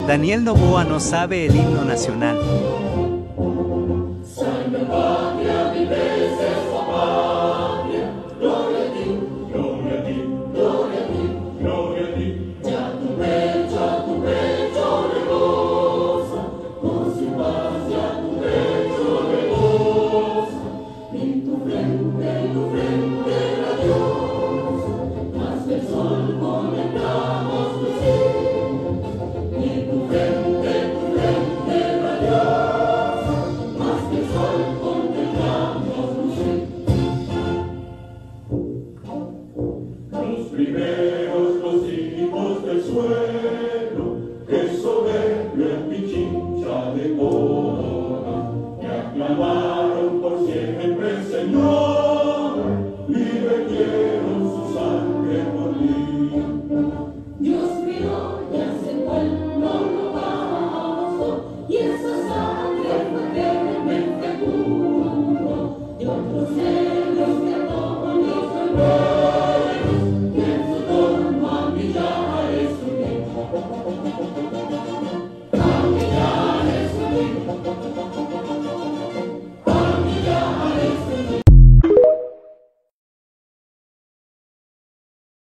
Daniel Noboa no sabe el himno nacional. Primeros los hijos del suelo, que soberbio en Pichincha de